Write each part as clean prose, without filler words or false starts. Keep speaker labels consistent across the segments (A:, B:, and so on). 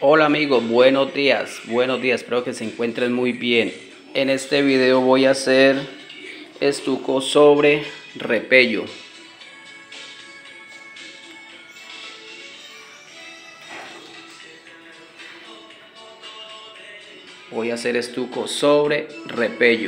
A: Hola amigos, buenos días, espero que se encuentren muy bien. En este video voy a hacer estuco sobre repello. Voy a hacer estuco sobre repello.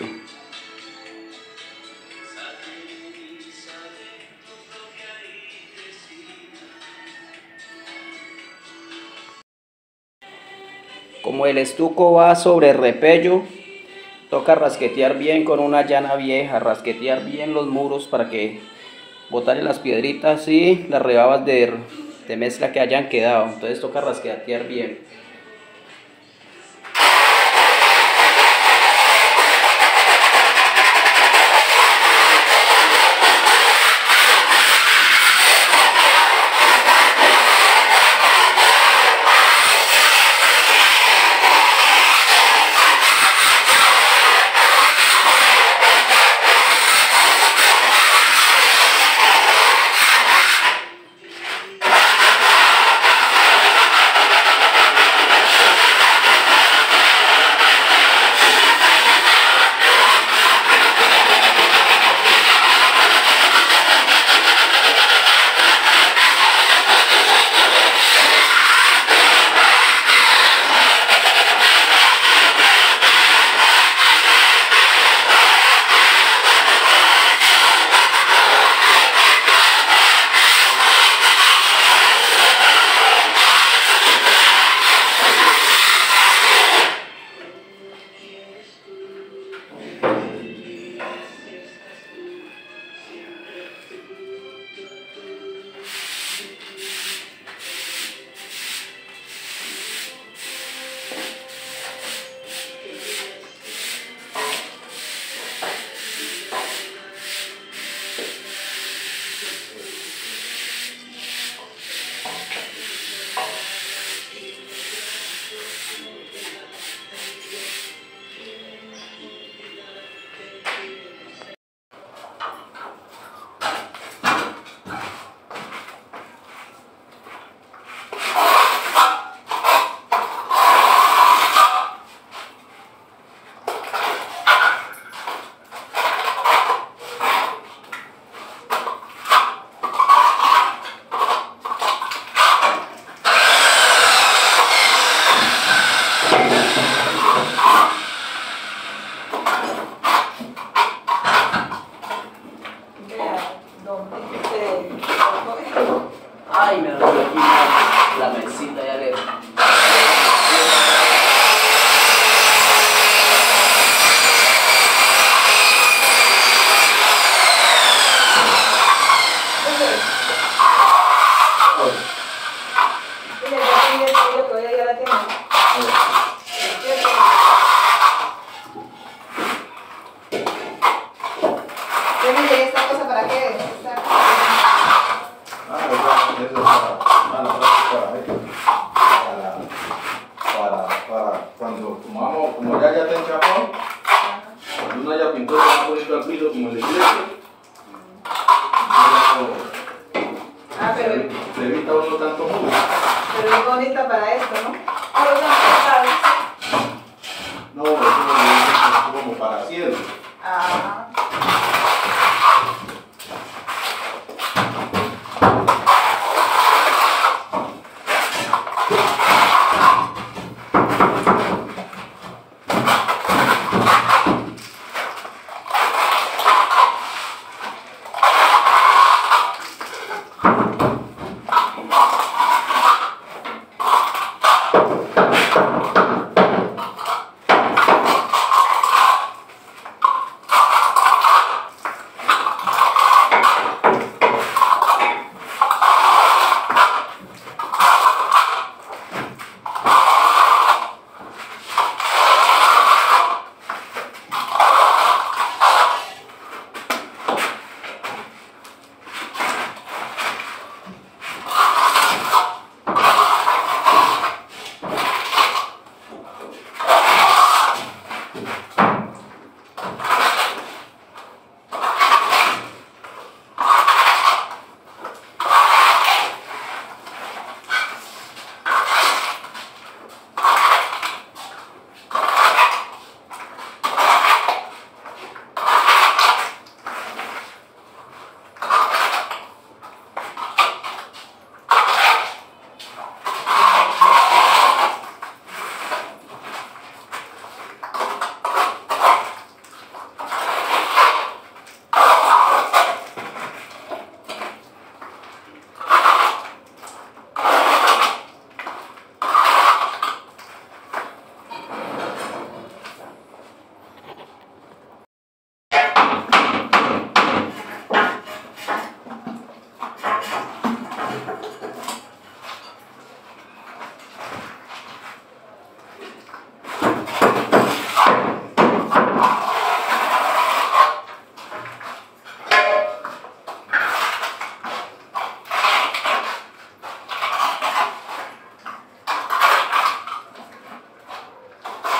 A: Como el estuco va sobre repello, toca rasquetear bien con una llana vieja, rasquetear bien los muros para que botarle las piedritas y las rebabas de mezcla que hayan quedado. Entonces toca rasquetear bien. Ay, me dolió aquí la mesita, ya le...
B: ¿Esta cosa para qué?
C: Para cuando como ya está enchapado, cuando uno haya pintado más bonito al piso como el de iglesia,
B: Pero
C: se evita uno tanto muro.
B: es bonita para esto, ¿no?
C: No, eso es como para cielo.
B: Ah.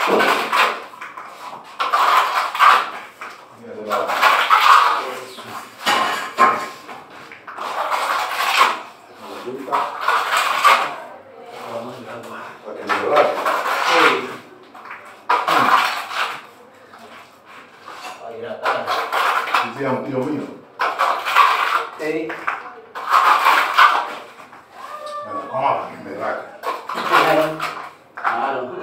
C: Para que mejorar.
A: Para hidratar.
C: Decía un tío mío.
A: Sí.
C: Bueno, coma para que me raque.
A: Claro.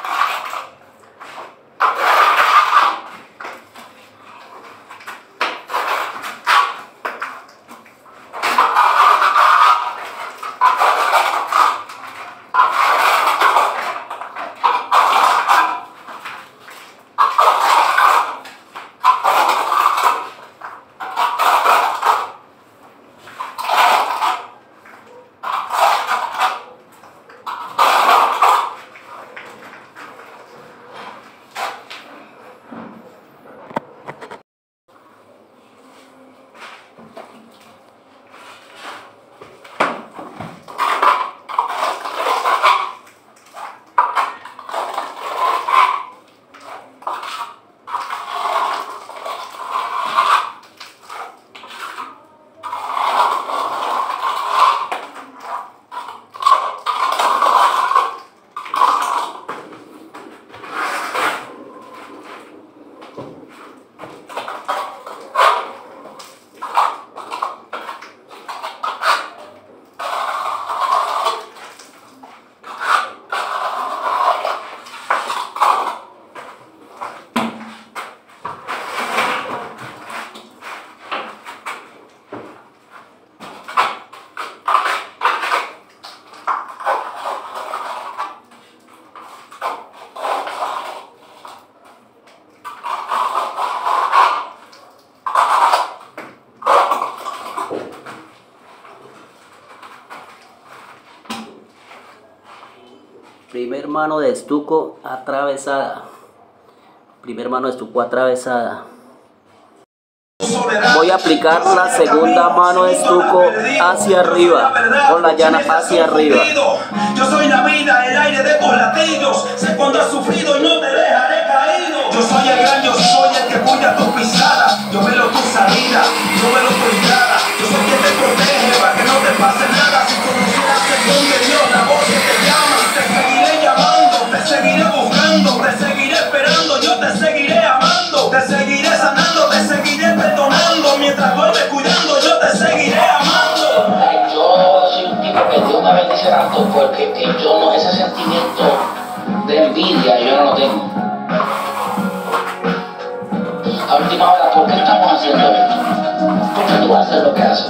A: Primer mano de estuco atravesada. Primer mano de estuco atravesada. Voy a aplicar la segunda mano de estuco hacia arriba, con la llana hacia arriba.
D: Yo soy la vida, el aire de tus latidos. Sé cuando has sufrido y no te dejaré caído. Yo soy el gran, yo soy el que cuida tus pisadas. Yo velo tu salida, yo velo tu entrada. Yo soy quien te protege para que no te pase nada. Si conocieras el don de Dios, la voz que te llama, te seguiré llamando, te seguiré buscando, te seguiré esperando, yo te seguiré amando, te seguiré sanando, te seguiré perdonando. Mientras duermes cuidando, yo te seguiré amando.
E: Yo soy un tipo que Dios me bendice tanto porque yo no, ese sentimiento de envidia yo no lo tengo. A última hora, ¿por qué estamos haciendo esto? ¿Por qué tú vas a hacer lo que haces?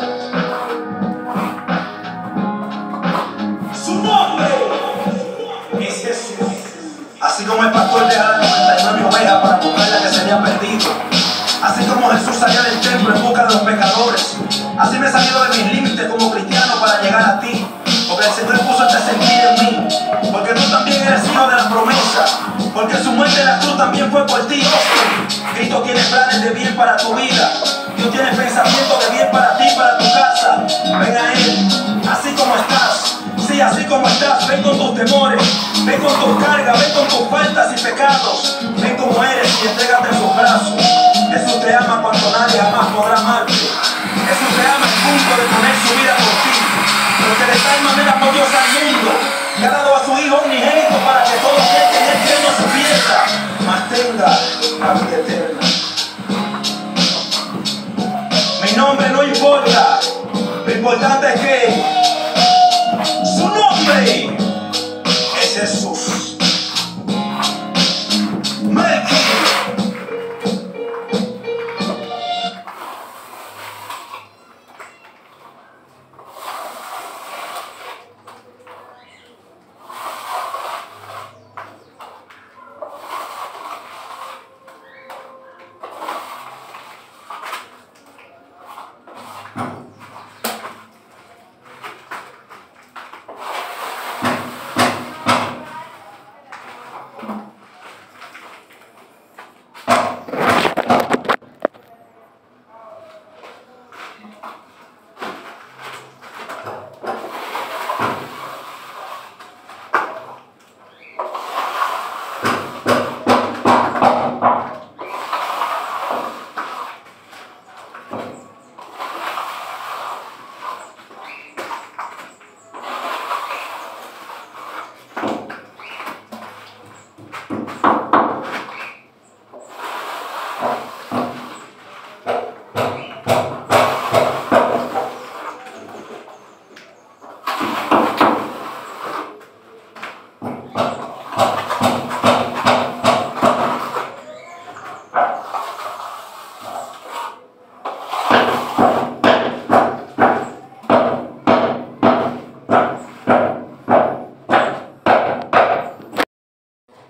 D: Su nombre es Jesús. Así como el pastor deja las 99 ovejas para buscar la que se había perdido. Así como Jesús salía del templo en busca de los pecadores. Así me he salido de mis límites como cristiano para llegar a ti. Porque el Señor puso este sentir en mí. Porque tú también eres hijo de la promesa. Porque su muerte en la cruz también fue por ti. Cristo tiene planes de bien para tu vida. Dios tiene pensamientos de bien para ti, para tu casa. Ven a Él, así como estás. Sí, así como estás, ven con tus temores, ven con tus cargas, ven con tus faltas y pecados. Ven como eres y entrégate en sus brazos. Jesús te ama cuando nadie jamás podrá amarte. Jesús te ama al punto de poner su vida por ti. Porque de tal manera amó Dios al mundo, que ha dado a su Hijo unigénito para que todo aquel que en él cree no se pierda, mas tenga la vida eterna. Mi nombre no importa, lo importante es que su nombre es Jesús. Melqui.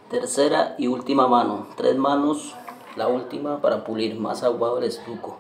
A: Tercera y última mano, 3 manos, la última para pulir más aguado el estuco.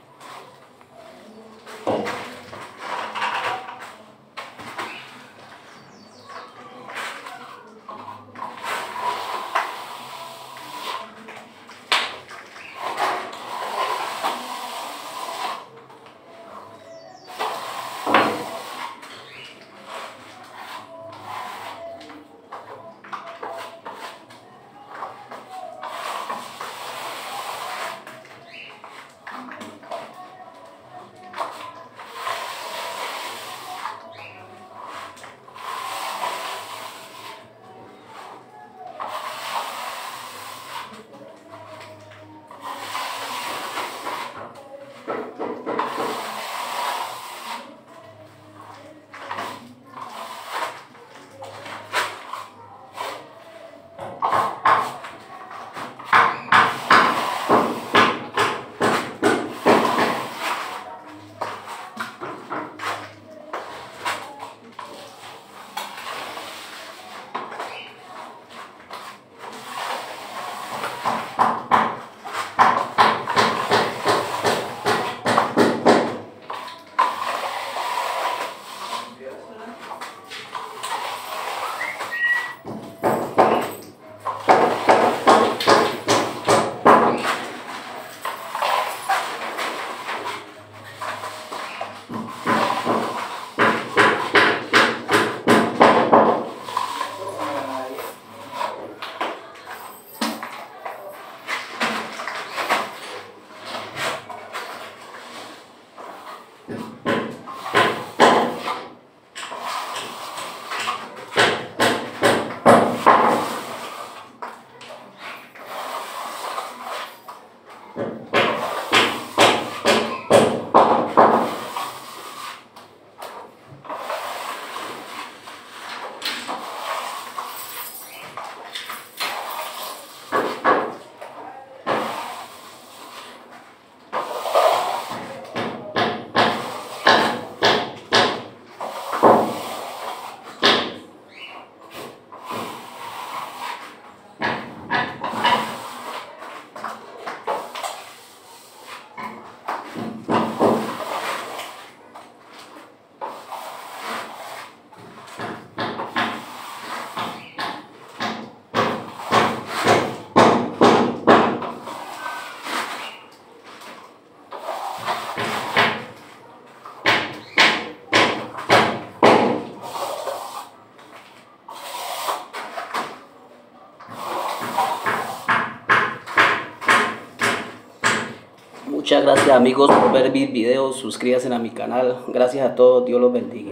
A: Muchas gracias amigos por ver mis videos, suscríbanse a mi canal, gracias a todos, Dios los bendiga.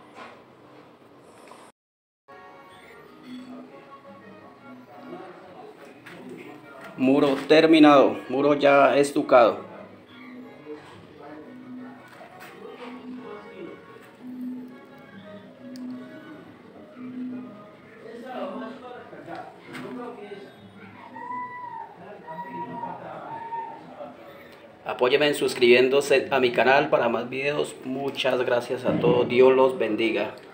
A: Muro terminado, muro ya estucado. Apóyeme suscribiéndose a mi canal para más videos. Muchas gracias a todos. Dios los bendiga.